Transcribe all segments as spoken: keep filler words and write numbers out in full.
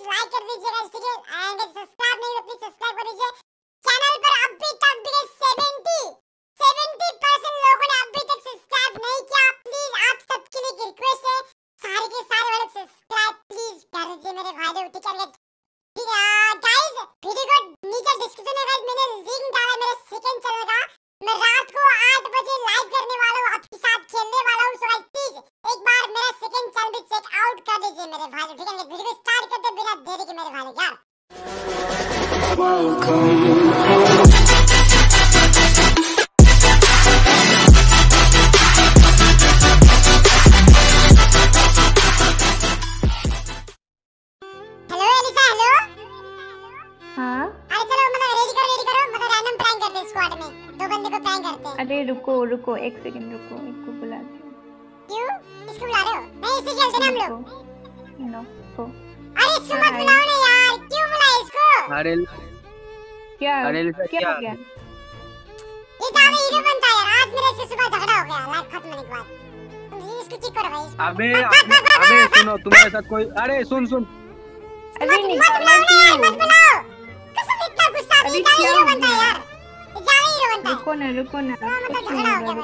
Please like कर दीजिएगा, ठीक है, एंड सब्सक्राइब नहीं तो प्लीज सब्सक्राइब कर दीजिए। चैनल पर अभी तक भी सत्तर परसेंट लोगों ने अभी तक सब्सक्राइब नहीं किया। प्लीज आप सबके लिए रिक्वेस्ट है, सारे के सारे वाले सब्सक्राइब प्लीज कर दीजिए मेरे भाई लोग, ठीक है गाइस। वीडियो को नीचे डिस्क्रिप्शन में गाइस मैंने लिंक डाला मेरे सेकंड चैनल का। मैं रात को आठ बजे लाइव करने वाला हूं, आपके साथ खेलने वाला हूं। सो गाइस प्लीज एक बार मेरा सेकंड चैनल भी चेक आउट कर दीजिए मेरे भाई लोग, ठीक है। वीडियो को स्टार्ट करते बिना देरी के मेरे भाई लोग यार। अरे रुको रुको एक सेकंड रुको, एक को बुलाती हूँ। क्यों? इसको बुला रहे हो? नहीं इसे खेलते ना हम लोग। नो को। अरे इसको मत बुलाओ ना यार, क्यों बुलाए इसको? अरे क्या अरे क्या हो गया? ये ज्यादा हीरो बनता है यार। आज मेरे से सुबह झगड़ा हो गया लाइव खत्म होने के बाद। तुम इसको ठीक करो भाई। अबे अबे सुनो, तुम्हारे साथ कोई, अरे सुन सुन अरे नहीं मत बुलाओ ना यार, मत बुलाओ। कसम इतना गुस्सा भी ज्यादा हीरो बनता है यार, ज्यादा हीरो बनता है। रुको ना रुको ना, मतलब झगड़ा हो गया भाई।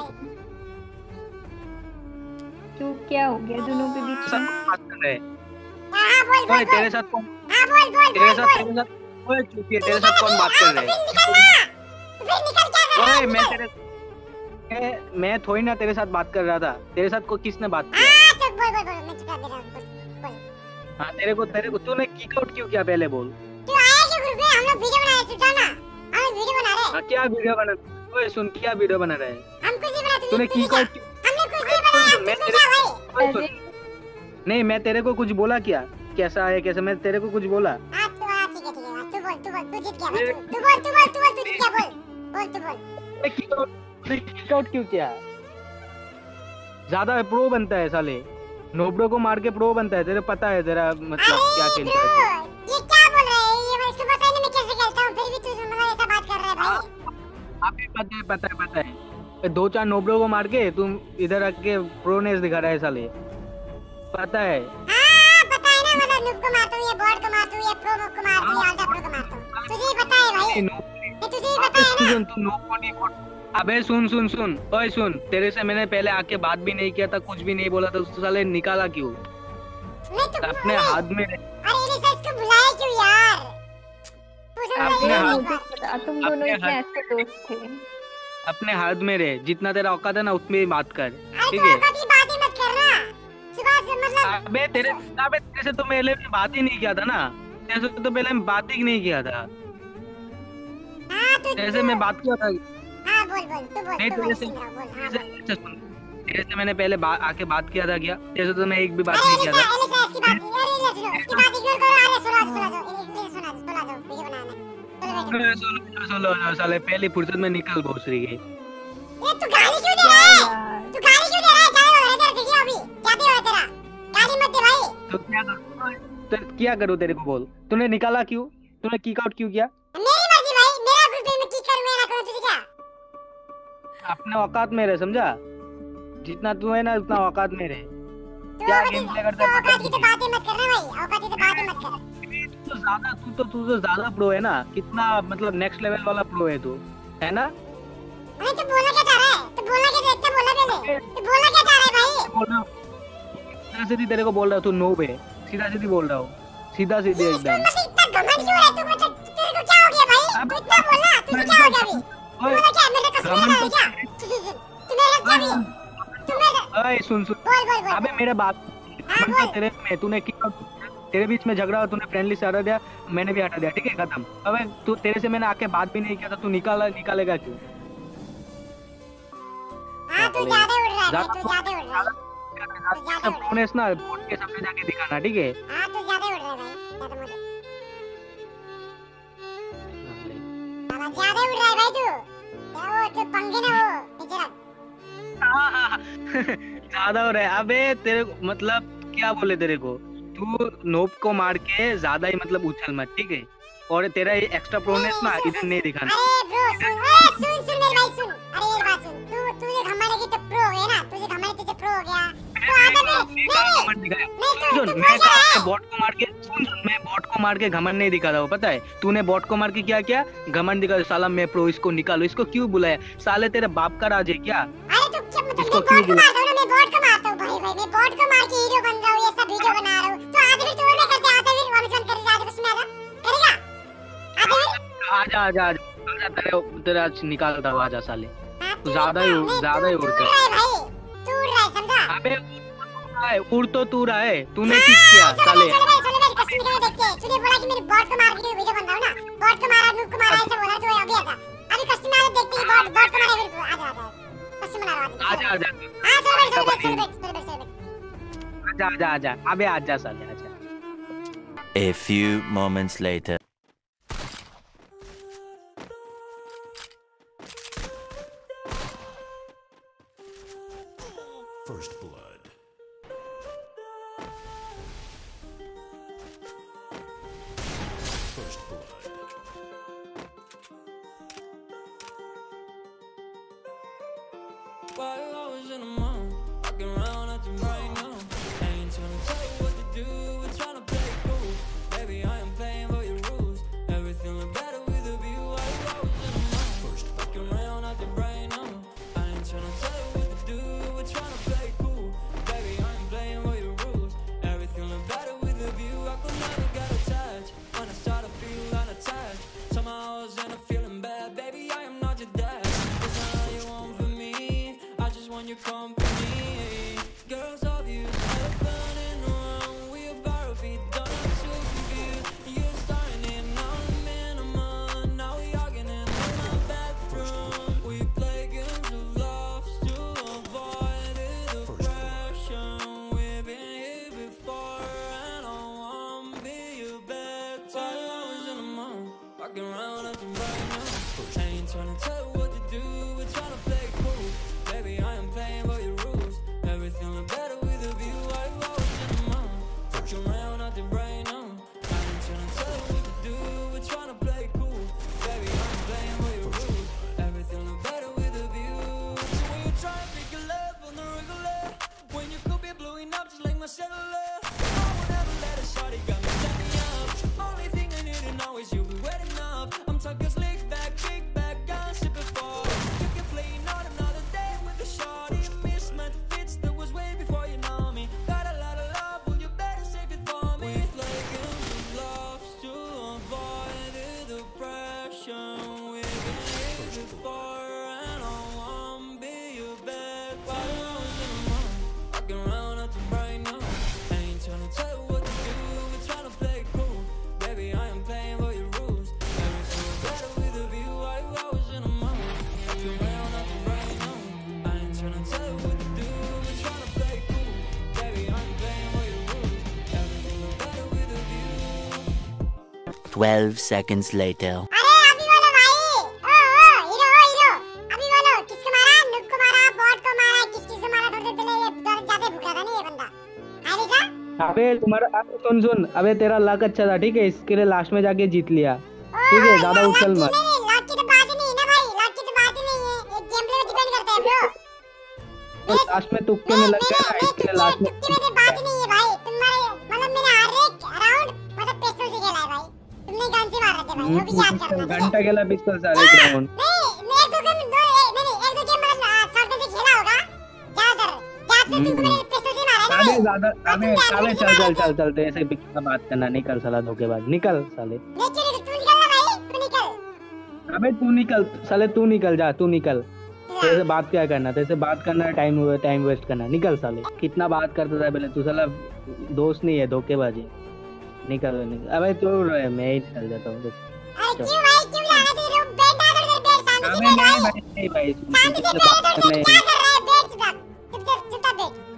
तो क्या हो गया दोनों के बीच में? बात कर रहे हैं। हां बोल बोल तेरे साथ कौन? हां बोल बोल तेरे साथ तेरे साथ ओए चुप है, तेरे साथ कौन बात कर रहा है? फिर निकल क्या कर रहा ओए है? मैं तेरे मैं मैं थोड़ी ना तेरे साथ बात कर रहा था। तेरे साथ को किसने बात किया? हां चुप बोल बोल बोल, मैं चुप कर दे रहा हूं, बोल। हां तेरे को तेरे को तूने किक आउट क्यों किया पहले बोल। तू आया क्यों ग्रुप में? हम लोग वीडियो बना रहे हैं, तू जाना। हम वीडियो बना रहे हैं। हां क्या वीडियो बना? ओए सुन, क्या वीडियो बना रहा है? हम कुछ नहीं बना, तूने किक आउट हमने कुछ नहीं बनाया। मैं तू तेरे क्या भाई? अरे नहीं, मैं तेरे को कुछ बोला क्या? कैसा है कैसा? मैं तेरे को कुछ बोला? हां तो हां ठीक है ठीक है, तू बोल तू बोल, तू जीत गया भाई। तू बोल तू बोल तू बोल, तू जीत गया, बोल बोल तू बोल। मैं किक आउट मैं किक आउट क्यों किया? ज्यादा प्रो बनता है साले, नोबडो को मार के प्रो बनता है। तेरे पता है तेरा मतलब क्या खेलता है? ये क्या बोल रहा है? ये मैं इसको पता ही नहीं मैं कैसे खेलता हूं, फिर भी तू मतलब ऐसा बात कर रहा है भाई। अभी पता है पता है पता है दो चार नोबडो को मार के तुम इधर आके प्रोनेस दिखा रहा है साले, पता है? हां पता है ना, मतलब नुब को मारता हूं, ये बॉट को मारता हूं, ये प्रो को मारता हूं, अल्ट्रा प्रो को मारता हूं। तुझे ही पता है भाई, ये तुझे ही पता है ना। सुन तू नोब को नहीं। अबे सुन सुन सुन ओए सुन, तेरे से मैंने पहले आके बात भी नहीं किया था, कुछ भी नहीं बोला था, तो साले निकाला क्यों? नहीं तो अपने हाथ में अरे ये इसको बुलाया क्यों यार? अपने हाथ तुम दोनों इतने अच्छे दोस्त थे। अपने हाथ में रहे, जितना तेरा औकात है ना उतनी ही बात कर, ठीक है? है? कभी बात ही मत करना सुबह से, मतलब अबे तेरे अबे तेरे से तो पहले मैं बात ही नहीं किया था ना, तेरे से तो पहले मैं बात ही नहीं किया था। हां तो तेरे से मैं बात किया था। हां बोल बोल तू बोल, नहीं तू तेरे बोल से बोल। हां तेरे से तेरे से मैंने पहले आके बात किया था क्या? तेरे से तो मैं एक भी बात नहीं किया था। अरे इसकी बात अरे सुनो, इसकी बात इग्नोर करो। अरे सुनो सुनो दो, प्लीज सुना दो, सुना दो, वीडियो बनाना। सुनो सुनो सुनो साले, पहली फुर्सत में निकल भोसड़ी के। ये तू गाली क्यों दे रहा है? तू गाली क्यों दे रहा है? जाओ इधर देखिए, अभी जाते हो तेरा गाली मत दे भाई। तो क्या करूं? तो क्या करूं तेरे को बोल? तूने निकाला क्यों? तूने किक आउट क्यों किया? मेरी मर्जी भाई, मेरा ग्रुप में किक करूं या ना करूं, तुझे क्या? अपने औकात में रह, समझा? जितना तू है ना उतना औकात में रह। क्या गेम प्ले करता है? औकात की तो बातें मत करना भाई, औकात की तो बातें मत कर। तू तो ज्यादा तू तो तू तो ज्यादा प्रो है ना, कितना मतलब नेक्स्ट लेवल वाला प्रो है तू, है ना? अरे तू बोलना क्या चाह रहा है? तू बोलना क्या चाहता है? बोला पहले तू बोलना क्या चाह रहा है भाई? बोल रहा हूं सीधा सीधी, तेरे को बोल रहा हूं तू नोब है, सीधा सीधी बोल रहा हूं, सीधा सीधी एकदम। इतना घमंड क्यों है तू? मतलब तेरे को क्या हो गया भाई? तू इतना बोला, तुझे क्या हो गया अभी? तू क्या मेरे कसम खा रहा है क्या? तू मेरे क्या भी तू मेरे ओए सुन सुन, बोल बोल बोल। अबे मेरा बात मतलब तेरे में तूने किक आउट, तेरे बीच में झगड़ा, तूने फ्रेंडली से हटा दिया, मैंने भी हटा दिया, ठीक है, खत्म। अबे तू तेरे से मैंने आके बात भी नहीं किया था, तू निकाला निकालेगा क्यों? हां तू ज्यादा उड़ रहा है, तू ज्यादा उड़ रहा है। सब प्रोनेस ना बोर्ड के सामने जाके दिखाना, ठीक है? हां तू ज्यादा उड़ रहा है भाई, ज्यादा मुझे ज्यादा उड़ रहा है भाई तू। क्या वो तो पंगे ना वो नीचे रख। ज्यादा हो रहा है। अबे तेरे मतलब क्या बोले तेरे को, तू नोब को मार के ज्यादा ही मतलब उछल मत, ठीक है? और तेरा ये एक्स्ट्रा प्रोनेस ना इधर नहीं दिखाना। अरे ब्रो सुन, अरे सुन सुन मेरी भाई सुन, अरे ये बात सुन, तू तुझे घमंड की तो प्रो हो गया ना, तुझे घमंड तुझे प्रो हो गया तो आगे में नहीं नहीं सुन, मैं बॉट को मार के सुन सुन मैं बॉट को मार के घमंड नहीं दिखा था वो, पता है? तूने बॉट को मार के क्या किया? घमंड दिखा। साला मैं प्रो, इसको निकालो। इसको क्यों बुलाया? साले तेरे बाप का राज है क्या? अरे तू क्या मतलब इसको मैं क्यों बॉट को मारता हूँ ना, मैं बॉट को मारता हूँ भाई भाई, मैं बॉट को मार के हीरो बन रहा हूँ, ये सब वीडियो बना रहा हूँ। तो आज भी तू नहीं करते, आज भी वन वन करेगा, आज उसमें आजा करेगा, आज भी आजा आजा आजा आजा, तेरे तेरा आज निकालता हूँ, आजा साले। तू ज्यादा ही ज्यादा ही उड़ता है भाई, तू उड़ रहा है समझा? अबे उड़ तो तू रहा है, तूने किस किया साले? चलो भाई, चलो भाई, कस्टम निकाल देखते हैं। तूने बोला कि मेरे बॉट को मार के वीडियो बन रहा हूँ ना, बॉट को मारा, नूब को मारा, ऐसे बोला तो अभी आजा, अभी कस्टम निकाल देखते हैं, बॉट बॉट को मारा वीडियो, आजा आजा कस्टम बना रहा आजा आजा हां चलो भाई, चलो भाई, चलो भाई, चलो भाई, चलो भाई। आजा आजा आजा, अबे आजा साले आजा। A few moments later. First blood. First blood. While I was in the mall, walking around acting right now. I ain't tryna tell you what to do, we're tryna play cool. Baby, I am playing by your rules. Everything look better with a view. While I was in the mall, walking around acting right now. I ain't tryna tell you what to do, we're tryna play cool. Baby, I am playing by your rules. Everything look better with a view. I could never get attached when I start to feel unattached. Somehow I was in a feeling bad. Baby, I am not your dad. It's not all you want from me. I just want your company. Girls of you, running around. We about to be done. I'm so confused. You're starting it now. I'm in a month. Now we arguing in my bedroom. We play games of love to avoid the depression. We've been here before, and I wanna be your bed. While I was in the mall, walking around acting right now. I ain't tryna tell you what to do, we're tryna play cool. Baby, I am playing by your rules. Everything look better with a view. While I was in the mall, walking around acting right now. I ain't tryna tell you what to do, we're tryna play cool. Baby, I am playing by your rules. Everything look better with a view. So when you try to pick your love on the regular, when you could be blowing up just like my cellular, I would never let a shawty got me standing up. Only thing I need to know is you be wet enough. I'm talking slick back, kick back, gun sipping for. You can play not another day with a shawty. Mismatch fits that was way before you know me. Got a lot of love, well you better save it for me. We play games of love to avoid the depression. We've been here before, and I wanna be your bed. While I was in the mall, walking around acting right now. I ain't tryna tell you what to do, we're tryna play cool. Baby, I am playing by your rules. Everything look better with a view. While I was in the mall, walking around acting right now. I ain't tryna tell you what to do, we're tryna play cool. Baby, I am playing by your rules. Everything look better with a view. Twelve seconds later. अरे अभी बोलो भाई, ओ ओ hero ओ hero, अभी बोलो किसको मारा? नुब को मारा, बॉट को मारा, किस किस को मारा? थोड़ी देर पहले ये डर जाते भूखा था नहीं ये बंदा, है देखा? अबे तुम्हारा अब सुन सुन, अबे तेरा लक अच्छा था, ठीक है? इसके लिए लास्ट में जाके जीत लिया, ठीक है? ज्यादा उछल मत। नहीं, लाख की तो बात ही नहीं है ना भाई, लाख की तो बात ही नहीं है, ये गेम प्ले पे डिपेंड करता है ब्रो। तो लास्ट में तुक्के में लग गया ना, इसके लिए लास्ट में तुक्के में बात ही नहीं है भाई। तुम्हारे मतलब मैंने हर एक राउंड मतलब पिस्टल से खेला है भाई, तुमने गन से मार रहे थे भाई, वो भी याद करना। घंटा खेला पिस्तौल से एक राउंड। नहीं, मैं एक दो गेम दो नहीं नहीं एक दो गेम मतलब शॉटगन से खेला होगा ज्यादातर, ज्यादातर तुमको मैंने पिस्टल से मारा है ना। अबे ज्यादा अबे साले चल चल चल चल तेरे से बिक का बात करना, निकल साला धोखेबाज, निकल साले। नहीं चल तू निकल ना भाई, तू निकल। अबे तू निकल साले, तू निकल जा, तू निकल। तेरे से बात क्या करना, तेरे से बात करना है, टाइम टाइम वेस्ट करना, निकल साले। कितना बात करता था पहले तू, साला दोस्त नहीं है, धोखेबाजी। निकल निकल। अबे तू मैं ही निकल जाता हूँ। अरे क्यों भाई, क्यों लाना तेरे बेड डाल दे, बेड सामने अबे से नहीं भाई, भाई नहीं भाई, सामने से बेड डाल दे, क्या कर रहा है? बेड चुप चुप चुप चुप बेड।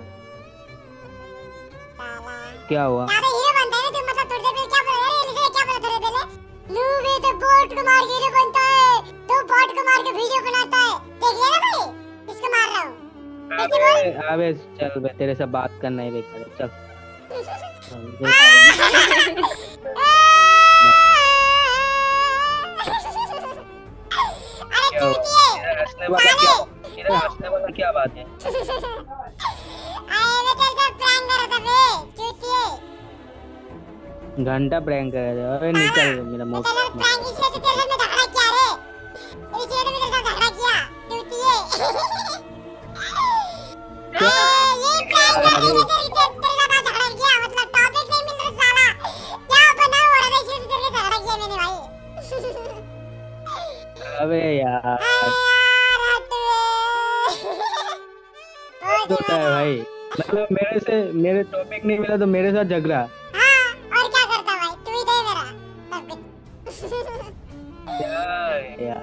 साला क्या हुआ? क्या हीरो बनता है ना तू, मतलब थोड़ी देर पहले क्या बोला? अरे मुझे क्या बोला थोड़ी पहले? नूब है तो बॉट को मार के हीरो बनता है, तो बॉट को मार के वीडियो बनाता है। देख लिया ना भाई, किसको मार रहा हूँ? अबे अबे चल बे, तेरे से बात करना ही बेकार है, चल। अरे क्या हुआ? चूतिए, हंसने वाला क्या? इधर हंसने वाला क्या बात है? अरे मैं तेरे साथ प्रैंक कर रहा था बे, चूतिए। घंटा प्रैंक कर रहे हो। अरे निकल मेरा मुंह तेरे साथ प्रैंक इसलिए तो तेरे साथ मैं झगड़ा किया रे, इसलिए तो मैं तेरे साथ झगड़ा किया चूतिए। क्या? ये प्रैंक करके तो तेरे साथ तेरे साथ झगड़ा किया, मतलब टॉपिक नहीं मिल रहा साला, क्या बना हुआ है इसलिए तो तेरे साथ झगड़ा किया मैंने भाई। अबे यार यार हटवे तो होता है भाई, मतलब मेरे से मेरे टॉपिक नहीं मिला तो मेरे साथ झगड़ा। हाँ और क्या करता भाई, तू ही दे मेरा सब कुछ। यार यार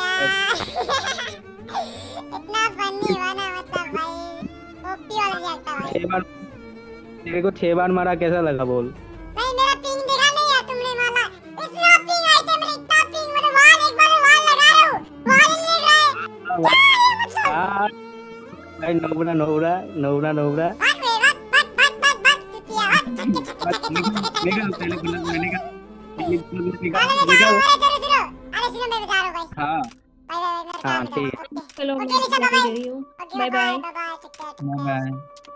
इतना फनी हुआ ना, मतलब भाई ओपी वाला जाता भाई। छह बार तेरे को छह बार मारा, कैसा लगा बोल? भाई मेरा पिंग देखा नहीं है तुमने वाला, इतना पिंग आई थे मेरे, इतना पिंग मेरे वाल, एक बार वाल लगा रहा हूँ वाल ही नहीं लग रहा है। क्या ये मतलब? हाँ भाई नोबरा नोबरा नोबरा नोबरा भाग बे, भाग भाग भाग भाग भाग चुतिया, भाग छक्के छक्के छक्के छक्के छक्के निकल छक्के। पहले पुलिस में निकल निकल निकल अरे मैं जा रहा हूँ, अरे सुनो सुनो, अरे सुनो मैं बता रहा हूँ भाई। हाँ भाई भाई मेरे हाँ, काम ठीक है, ओके चलो ओके मैं निशा जा बाय रही हूँ। Okay bye bye bye. Bye take care. Bye.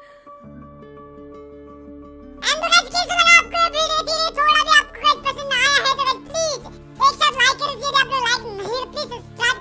And guys कैसा लगा आपको ये वीडियो? यदि थोड़ा भी आपको गाइस पसंद आया है तो गाइस प्लीज एक साथ लाइक कर दीजिए, यदि आपने लाइक नहीं प्लीज सब्सक्राइब